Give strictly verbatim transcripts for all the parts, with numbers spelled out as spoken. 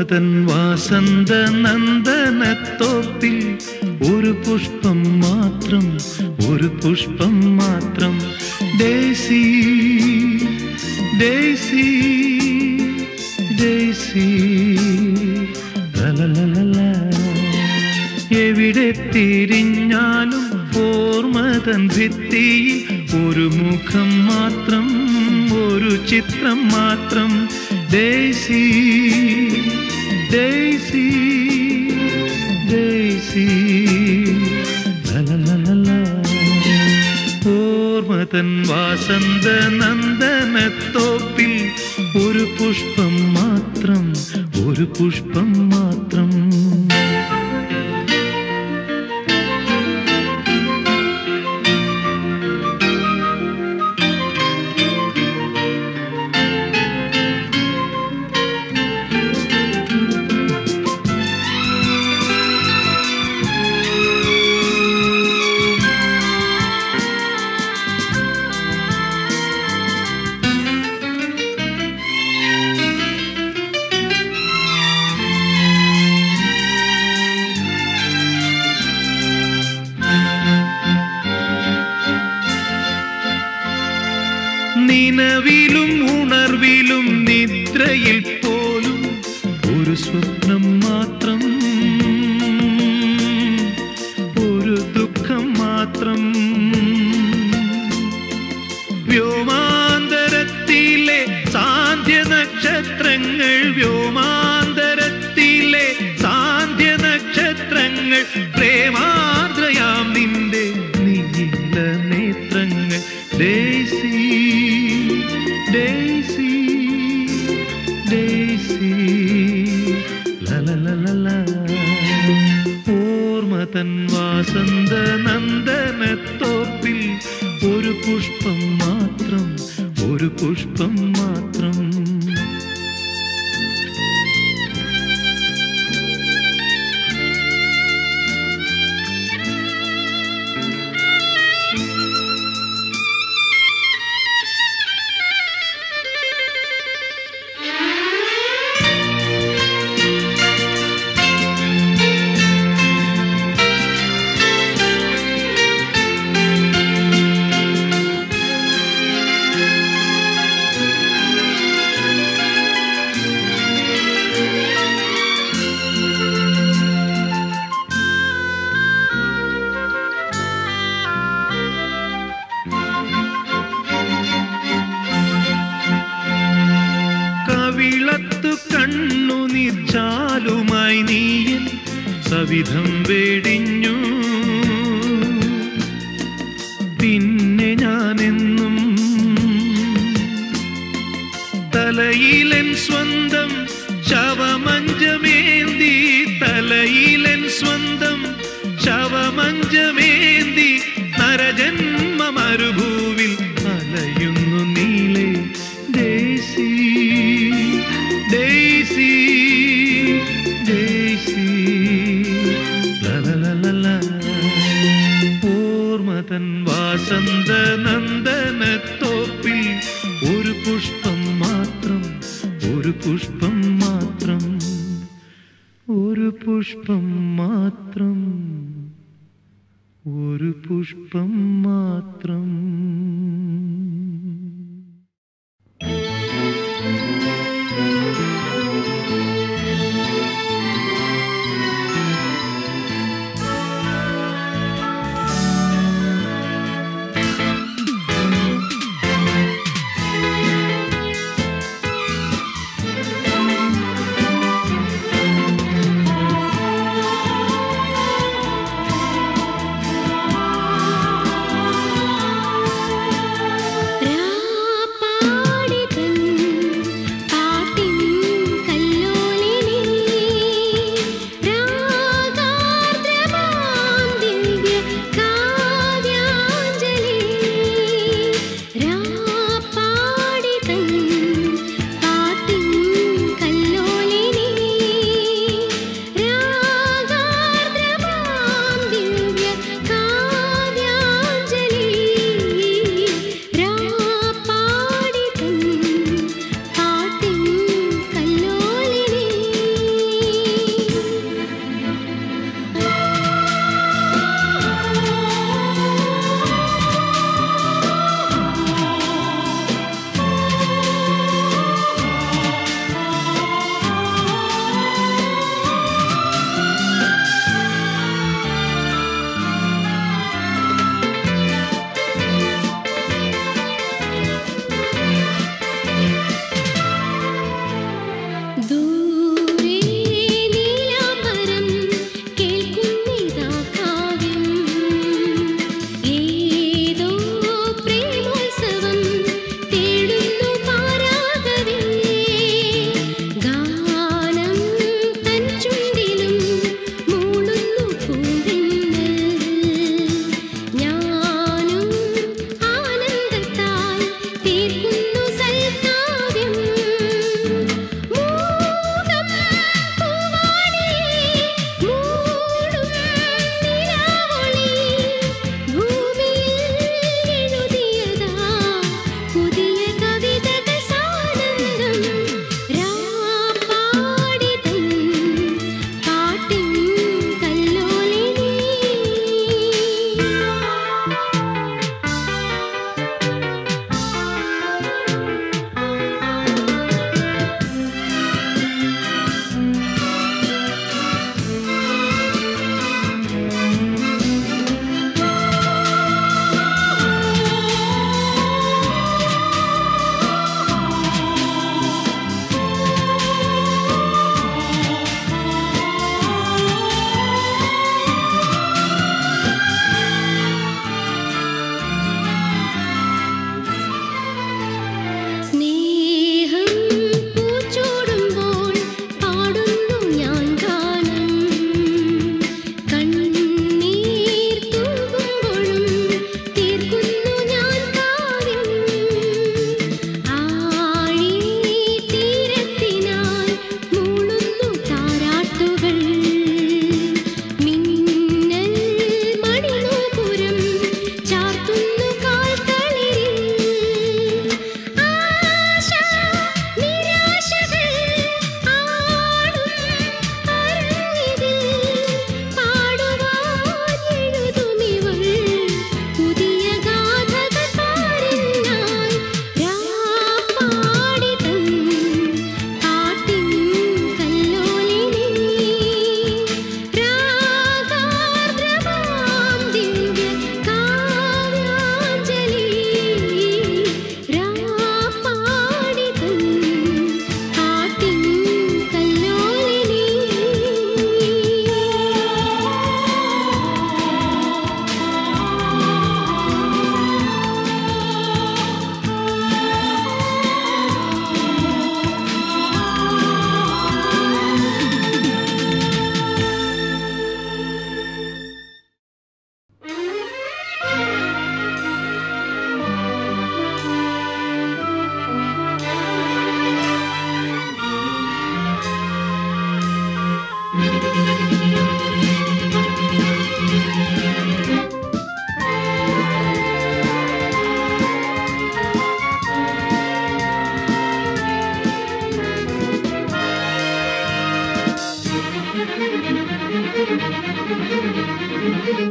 ഓർമ്മതൻ വാസന്ത നന്ദനത്തോപ്പിൽ ഒരു പുഷ്പം മാത്രം, ഒരു പുഷ്പം മാത്രം. ഡേസി ഡേസി ഡേസി ലലലല. എവിടെ തിരിഞ്ഞാലും ഓർമ്മതൻ ഭിത്തിയിൽ ഒരു മുഖം മാത്രം, ഒരു ചിത്രം മാത്രം. ഡേസി ഡേസി ഡേസി ലലലല. ഓർമ്മതൻ വാസന്ത നന്ദനത്തോപ്പിൽ ഒരു പുഷ്പം മാത്രം, ഒരു പുഷ്പം മാത്രം. നിലവിലും ഉണർവിലും നിദ്രയിൽ പോലും ഒരു സ്വപ്നം മാത്രം, ഒരു ദുഃഖം മാത്രം. വ്യോമാന്തരത്തിലെ സാന്ധ്യ നക്ഷത്രങ്ങൾ, വ്യോമാന്തരത്തിലെ സാന്ധ്യ നക്ഷത്രങ്ങൾ, പ്രേമാർദ്രയാം നിന്റെ നീല നേത്രങ്ങൾ. ഡേസി ഡേസി ഡേസി ലലലല. ഓർമ്മതൻ വാസന്ത നന്ദനത്തോപ്പിൽ ഒരു പുഷ്പം മാത്രം, ഒരു പുഷ്പം മാത്രം. കവിളത്തു കണ്ണുനീർ ചാലുമായി നീയൻ സവിധം വെടിഞ്ഞു. പിന്നെ ഞാനെന്നും തലയിലൻ സ്വന്തം ശവമഞ്ചമേന്തി, തലയിലൻ സ്വന്തം ശവമഞ്ചമേന്തി നരജന്മ മരുഭൂവിൽ അലയുന്നു നീളെ. ഡേസി ഡേസി ഡേസി ലലലല. ഓർമ്മതൻ വാസന്ത നന്ദനത്തോപ്പിൽ ഒരു പുഷ്പം മാത്രം, ഒരു പുഷ്പം മാത്രം, ഒരു പുഷ്പം മാത്രം, ഒരു പുഷ്പം മാത്രം.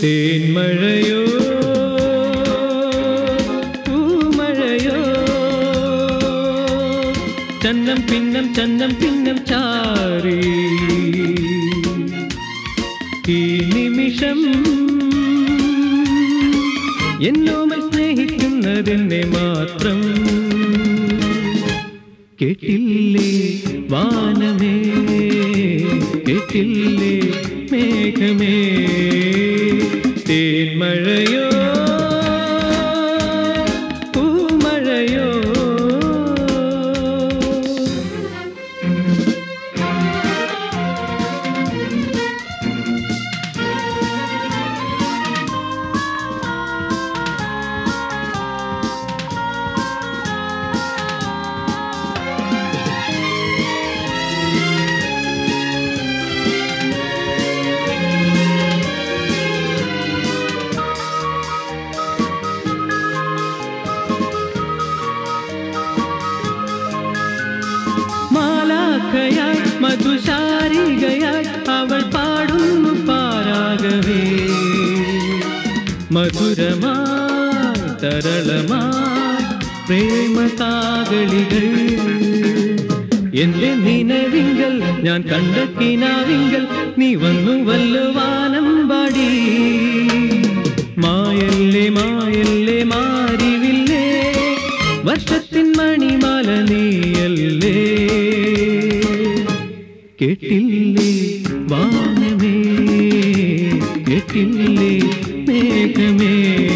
തേന്മഴയോ പൂമഴയോ ചന്നം പിന്നം ചന്നം പിന്നം ചാരി ഈ നിമിഷം എന്നോമൽ സ്നേഹിക്കുന്നതെന്നെ മാത്രം കേട്ടില്ലേ വാനമേ കേട്ടില്ലേ മേഘമേ തേന്മഴയോ പൂമഴയോ മധുശാരികയായി അവൾ പാടുന്നു പാരാഗവേ മധുരമായി തരളമായി പ്രേമകാകളികൾ എന്റെ നിലവിങ്കൽ ഞാൻ കണ്ട കിനാവിങ്കൽ നീ വന്നു വല്ലുവാനം പാടി മായല്ലേ മായല്ലേ മാരിവില്ലേ വർഷത്തിൻ മണിമാല നീയല്ലേ കേട്ടില്ലേ വാനമേ കേട്ടില്ലേ മേഘമേ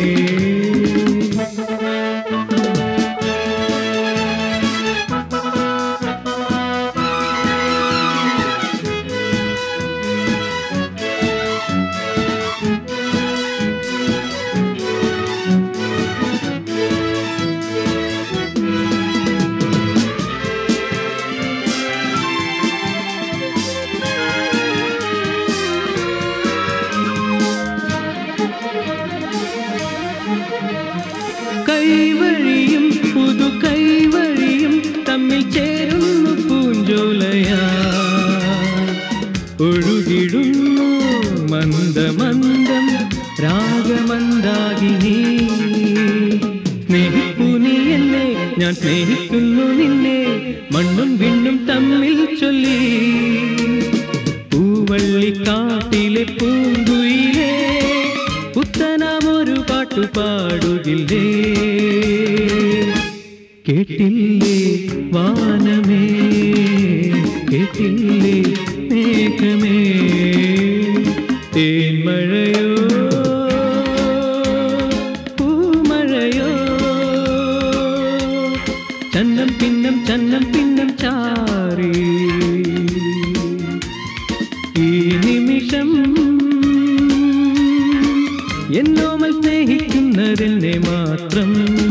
കൈവഴിയും പുതു കൈവഴിയും തമ്മിൽ ചേരുന്നു പൂഞ്ചോലയാ ഒഴുകിടുന്നു മന്ദമന്ദം രാഗമന്ദാകിനി സ്നേഹിപ്പു നീ എന്നെ ഞാൻ സ്നേഹിക്കുന്നു നിന്നെ മണ്ണും വിണ്ണും തമ്മിൽ ചൊല്ലി പൂവള്ളിക്കാട്ടിലെ പൂങ്കുയിലേ പുത്തനാമൊരു പാട്ടു പാടുകില്ലേ കേട്ടില്ലേ വാനമേ കേട്ടില്ലേ മേഘമേ തേന്മഴയോ പൂമഴയോ ചന്നം പിന്നം ചന്നം പിന്നം ചാരി ഈ നിമിഷം എന്നോമൽ സ്നേഹിക്കുന്നതെന്നെ മാത്രം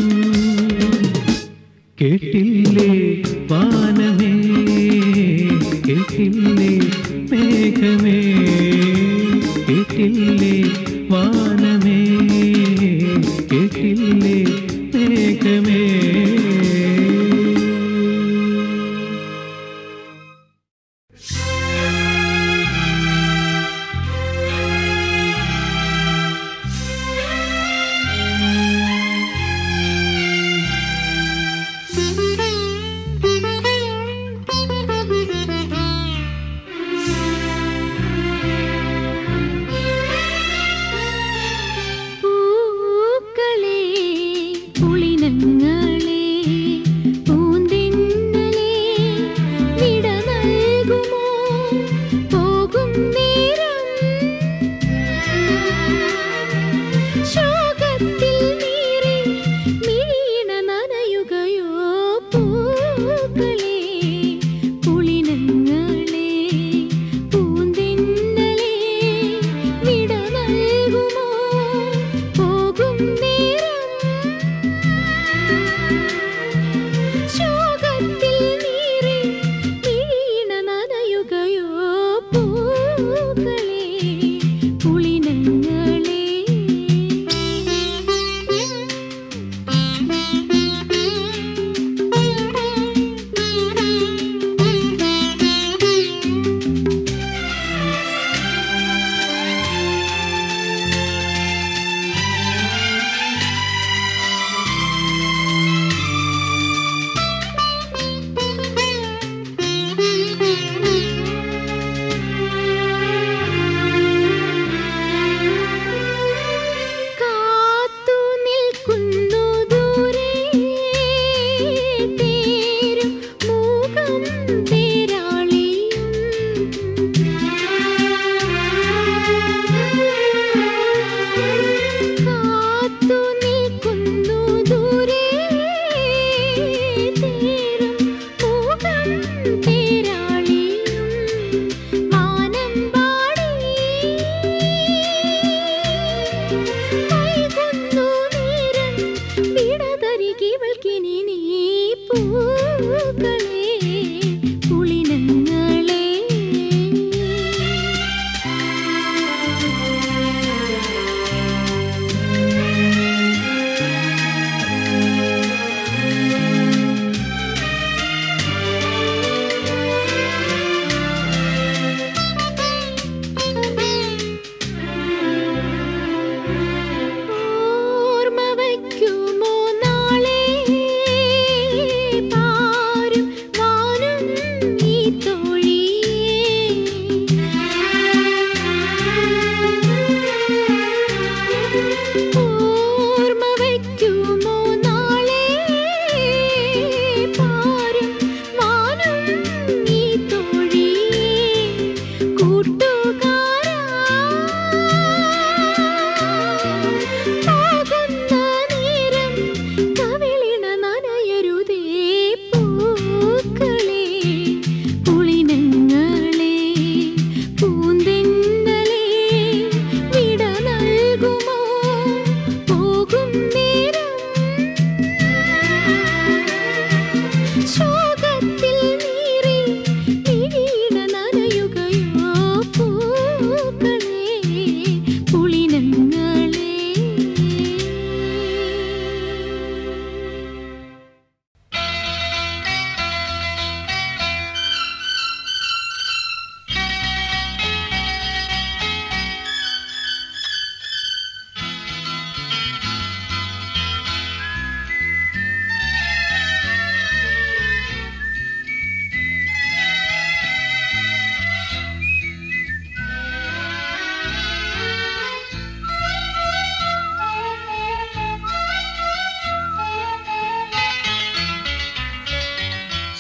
കേട്ടില്ലേ വാനമേ കേട്ടില്ലേ മേഘമേ കേട്ടില്ലേ വാനമേ കേട്ടില്ലേ മേഘമേ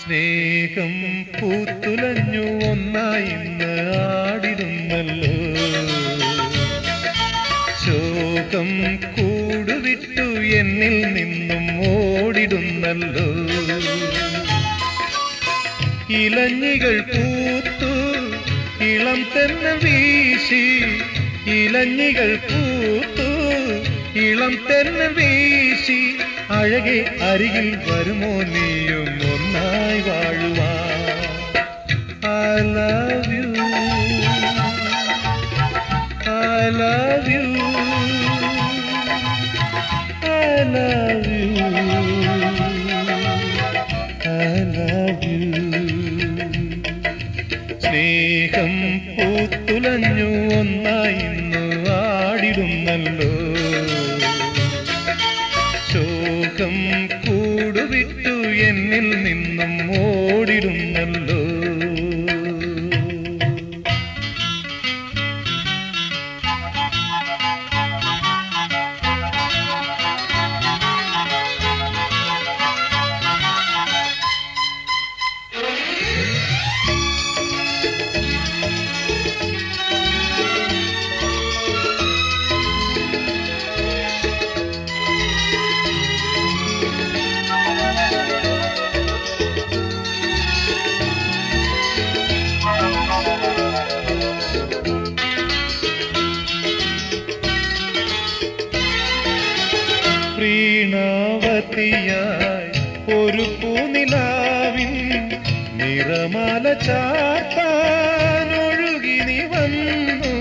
സ്നേഹം പൂത്തുലഞ്ഞു ഒന്നായിന്ന് ആടിരുന്നല്ലോ, ശോകം കൂടുവിട്ടു എന്നിൽ നിന്നും ഓടിടുന്നല്ലോ. ഇലഞ്ഞികൾ പൂത്തു ഇളം തെന്നൽ വീശി, ഇലഞ്ഞികൾ പൂത്തു ഇളം തെന്നൽ വീശി, അഴകെ അരികിൽ വരുമോ നീയും ഒന്നായി വാഴുവാ. I love you, I love you, I love you, I love you. സ്നേഹം പൂത്തുലഞ്ഞു ഒന്നായിന്ന് ആടിടുന്നല്ലോ, ശോകം കൂടുവിട്ടു എന്നിൽ നിന്നും ഓടിടുന്നല്ലോ. പ്രീണാവതിയായി ഒരു പൂനിലാവിൻ നിറമാല ചാർത്താൻ ഒഴുകി നീ വന്നു.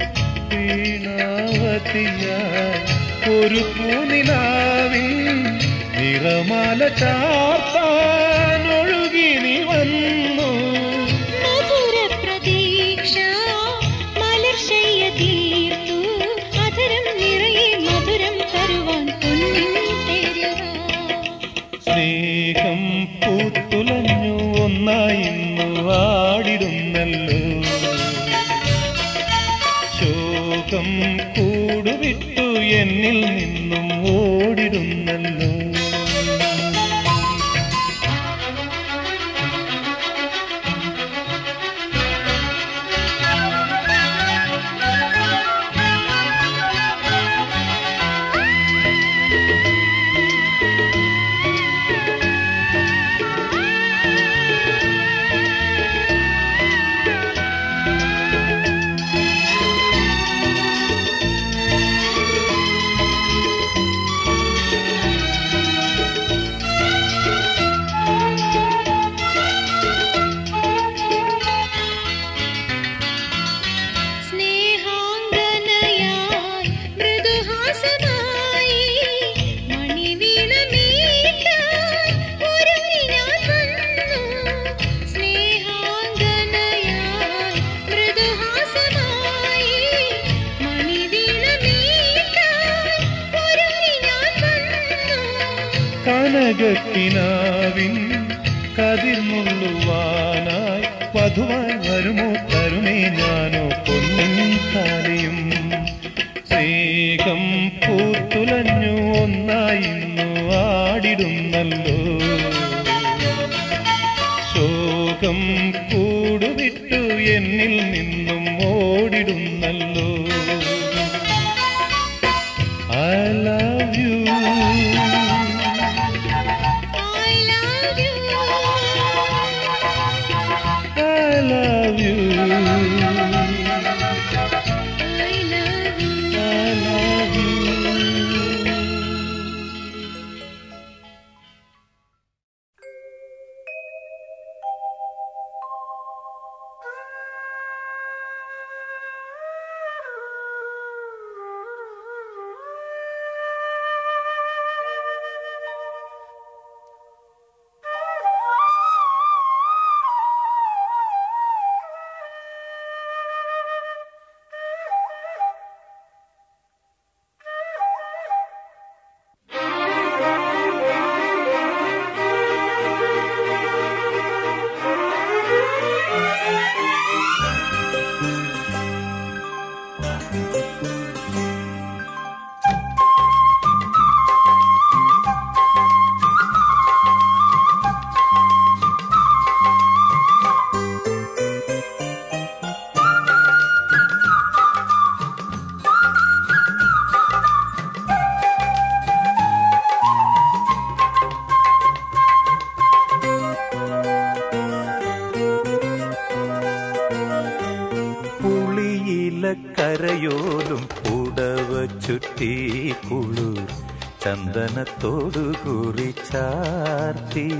പ്രീണാവതിയായി ഒരു പൂനിലാവിൻ നിറമാല ചാർത്താൻ ഒഴുകി നീ വന്നു. മധുര പ്രതീക്ഷ മലർശയ്യ തീർത്തു, അധരം നിറയെ മധുരം തരുവാൻ സ്നേഹം പൂത്തുലഞ്ഞു ഒന്നായിന്നു ആടിടുന്നല്ലോ, ശോകം കൂടുവിട്ടു എന്നിൽ നിന്നും ഓടിടുന്നല്ലോ. കനകക്കിനാവിൻ കതിർമുള്ളുവാനായി വധുവായി വരുമോ തരുമേ ഞാനോ പൊന്നിൻ താലിയും. സ്നേഹം പൂത്തുലഞ്ഞു ഒന്നായിന്നു ആടിടുന്നല്ലോ, ശോകം കൂടുവിട്ടു എന്നിൽ നിന്നും ഓടിടുന്നല്ലോ. I love you, ചന്ദനത്തോടു കുറിച്ചാർത്തി.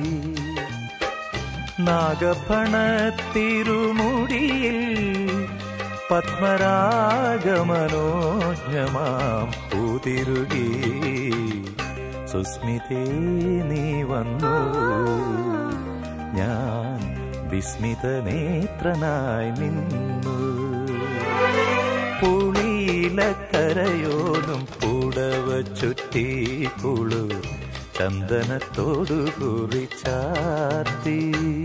നാഗഫണത്തിരുമുടിയിൽ പത്മരാഗമനോജ്ഞമാം പൂതിരുകി. സുസ്മിതേ നീ വന്നു, ഞാൻ വിസ്മിതനേത്രനായി നിന്നു. പുളിയിലക്കരയോലും പുടവ ചുറ്റി കുളു ചന്ദനത്തോടു കുറിച്ചാർത്തി.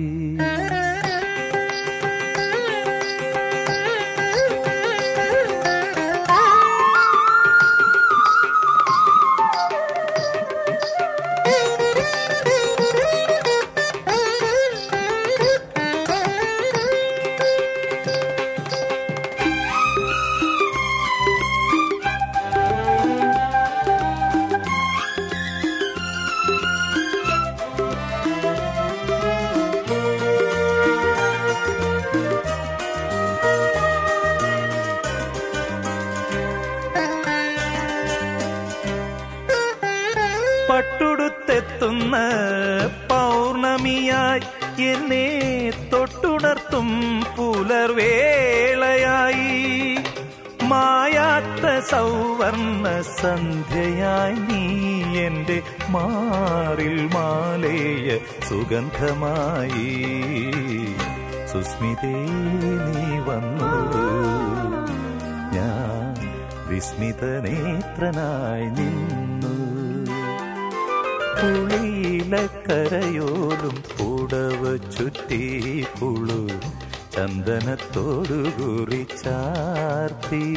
പട്ടുടുത്തെത്തുന്ന പൗർണമിയായി എന്നെ തൊട്ടുണർത്തും പുലർവേളയായി. മായാത്ത സൗവർണ സന്ധ്യയായി നീ എൻ്റെ മാറിൽ മാലേയ സുഗന്ധമായി. സുസ്മിതേ നീ വന്നു, ഞാൻ വിസ്മിതനേത്രനായി നിന്നു. പുളിയിലക്കരയോലും പുടവ ചുറ്റി കുളു ചന്ദനത്തോടു കുറിച്ചാർത്തി.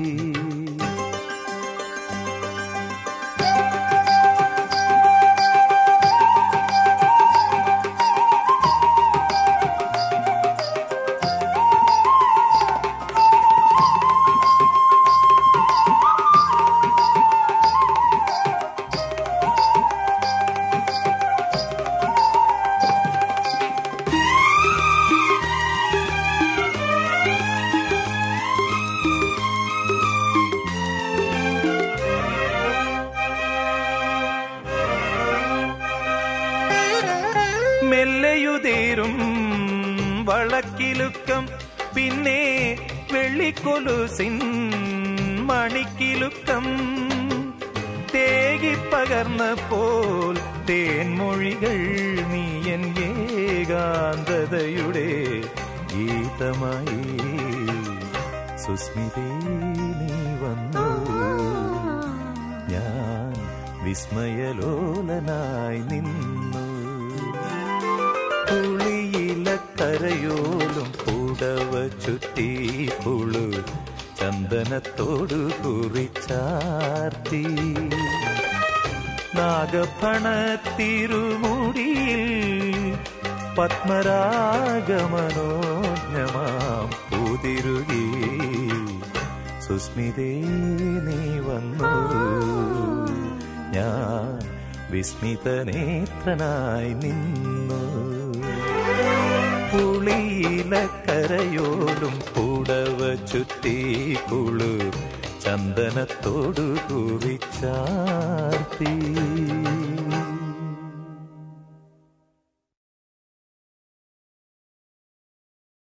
മെല്ലയുതേരും വളക്കിലുക്കം, പിന്നെ വെള്ളിക്കൊലുസിൻ മണിക്കിലുക്കം. തേകിപ്പകർന്ന പോൽ തേൻമൊഴികൾ നീ എൻ ഏകാന്തതയുടെ ഗീതമായി. സുസ്മിതേ നീ വന്നു, ഞാൻ വിസ്മയലോലനായി നിന്നു. പുളിയിലക്കരയോലും പുടവ ചുറ്റി പുളു ചന്ദനത്തോടു കുറിച്ചാർത്തി. നാഗഫണത്തിരുമുടിയിൽ പത്മരാഗമനോജ്ഞമാം പൂതിരുകി. സുസ്മിതേ നീ വന്നു, ഞാൻ വിസ്മിതനേത്രനായി നിന്നു. പുളിയിലക്കരയോലും പുടവ ചുറ്റി കുളു ചന്ദനത്തോടു കുറിച്ചാർത്തി.